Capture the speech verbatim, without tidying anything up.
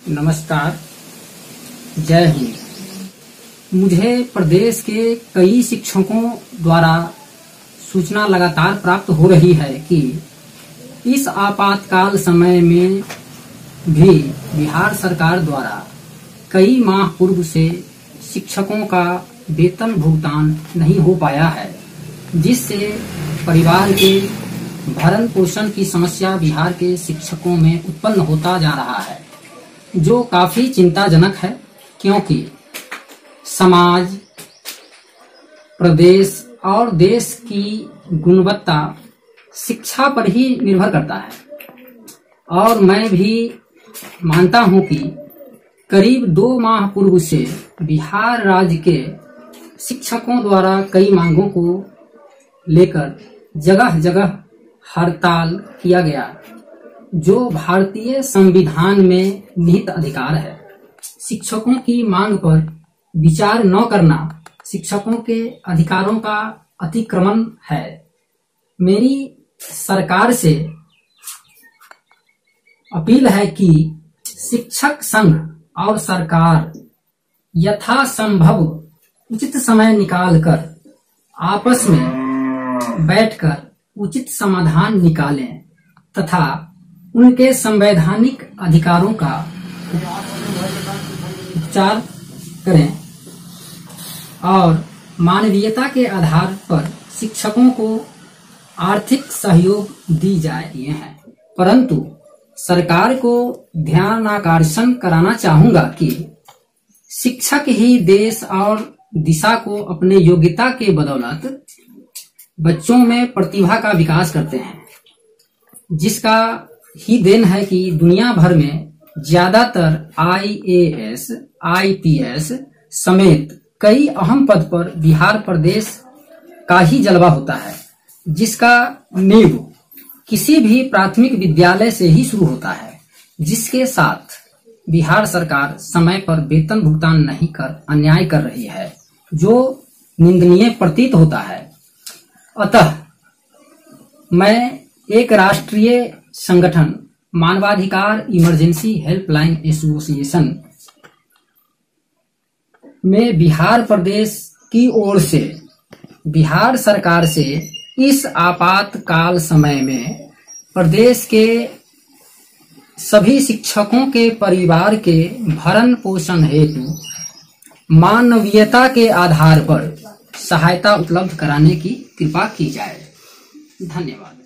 नमस्कार, जय हिंद। मुझे प्रदेश के कई शिक्षकों द्वारा सूचना लगातार प्राप्त हो रही है कि इस आपातकाल समय में भी बिहार सरकार द्वारा कई माह पूर्व से शिक्षकों का वेतन भुगतान नहीं हो पाया है, जिससे परिवार के भरण पोषण की समस्या बिहार के शिक्षकों में उत्पन्न होता जा रहा है, जो काफी चिंताजनक है, क्योंकि समाज, प्रदेश और देश की गुणवत्ता शिक्षा पर ही निर्भर करता है। और मैं भी मानता हूं कि करीब दो माह पूर्व से बिहार राज्य के शिक्षकों द्वारा कई मांगों को लेकर जगह जगह हड़ताल किया गया, जो भारतीय संविधान में निहित अधिकार है। शिक्षकों की मांग पर विचार न करना शिक्षकों के अधिकारों का अतिक्रमण है। मेरी सरकार से अपील है कि शिक्षक संघ और सरकार यथासंभव उचित समय निकालकर आपस में बैठकर उचित समाधान निकालें तथा उनके संवैधानिक अधिकारों का उपचार करें और मानवीयता के आधार पर शिक्षकों को आर्थिक सहयोग दी जाए हैं। परंतु सरकार को ध्यान आकर्षण कराना चाहूंगा कि शिक्षक ही देश और दिशा को अपने योग्यता के बदौलत बच्चों में प्रतिभा का विकास करते हैं, जिसका ही देन है कि दुनिया भर में ज्यादातर I A S, I P S समेत कई अहम पद पर बिहार प्रदेश का ही जलवा होता है, जिसका नींव किसी भी प्राथमिक विद्यालय से ही शुरू होता है, जिसके साथ बिहार सरकार समय पर वेतन भुगतान नहीं कर अन्याय कर रही है, जो निंदनीय प्रतीत होता है। अतः मैं एक राष्ट्रीय संगठन मानवाधिकार इमरजेंसी हेल्पलाइन एसोसिएशन में बिहार प्रदेश की ओर से बिहार सरकार से इस आपातकाल समय में प्रदेश के सभी शिक्षकों के परिवार के भरण पोषण हेतु मानवीयता के आधार पर सहायता उपलब्ध कराने की कृपा की जाए। धन्यवाद।